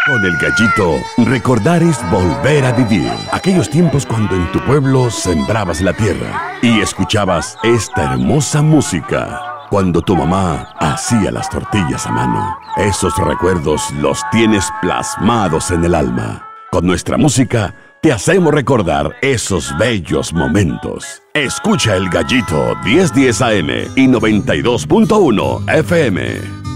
Con el Gallito, recordar es volver a vivir. Aquellos tiempos cuando en tu pueblo sembrabas la tierra y escuchabas esta hermosa música. Cuando tu mamá hacía las tortillas a mano. Esos recuerdos los tienes plasmados en el alma. Con nuestra música te hacemos recordar esos bellos momentos. Escucha el Gallito 1010 AM y 92.1 FM.